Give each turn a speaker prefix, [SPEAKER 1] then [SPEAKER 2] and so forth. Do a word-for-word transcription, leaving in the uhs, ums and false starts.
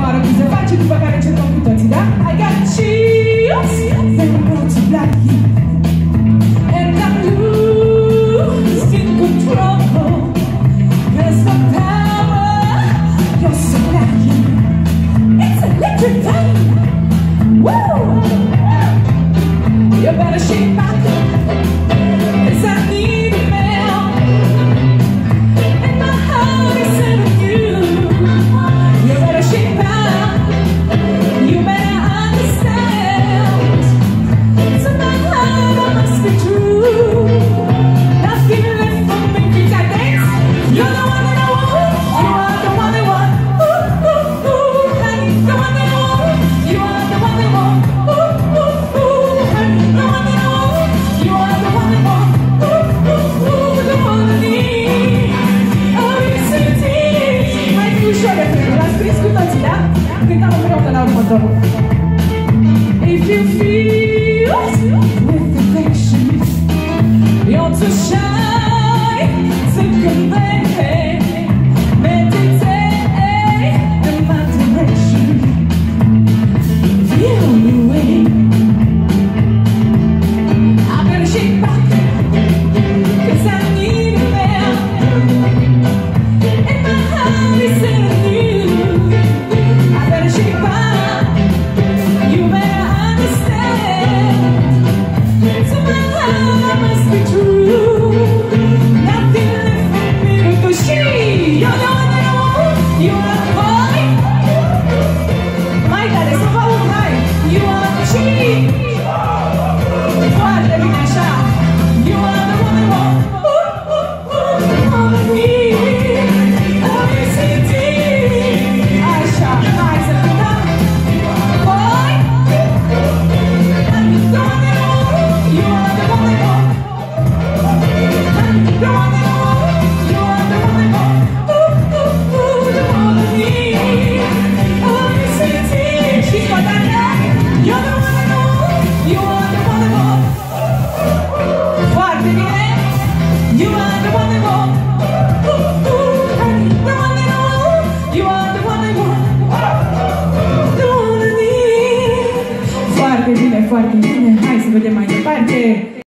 [SPEAKER 1] moară cum se face, după care încercăm cu toții, da? I got chills, then I'm going to black you, and I'm losing control, 'cause the power you're supplying, it's electric time. Woo! You better shake back, 'cause I need a man, and my heart is set on you. You better shake back, you better understand. So my heart, I must be true. Nothing left for me to dance. You're the one that I want. You are the one I want. Ooh, ooh, ooh, honey, the one that I want. You are the one I want. Ooh, ooh, ooh, honey, the one that I want. You are the one I want. Ooh, ooh, ooh, the one I need. Oh, yes, indeed. Mai fi ușor de primul, l-ați prins cu toții, da? Cântăm împreună la următorul. If you feel with affection, you're too shy to convey. Meditate in my direction. Feel the way. I better shake back, 'cause I need a man, and my heart is set on you. I better shake back, you better understand. So my heart must be true. Nothing left for me to do. She, you're the one that I want. You are the boy. Mai tare, să vă aud, hai. You are the she. Foarte bine așa. You are the one I want. Ooh, ooh, ooh, the one I need. Oh, yes, indeed. Așa, hai să cântăm. Boy, I'm the one I want. You are the one I want. I'm the one I want. You are the one I want. Ooh, ooh, ooh, the one I need. Oh, yes, indeed. She's got that guy. You're the one I want. You are the one I want. Foarte bine. You are the one I want. Ooh, ooh, honey, the one I want. You are the one I want. The one I need. Foarte bine, foarte bine. Hai să vedem mai departe.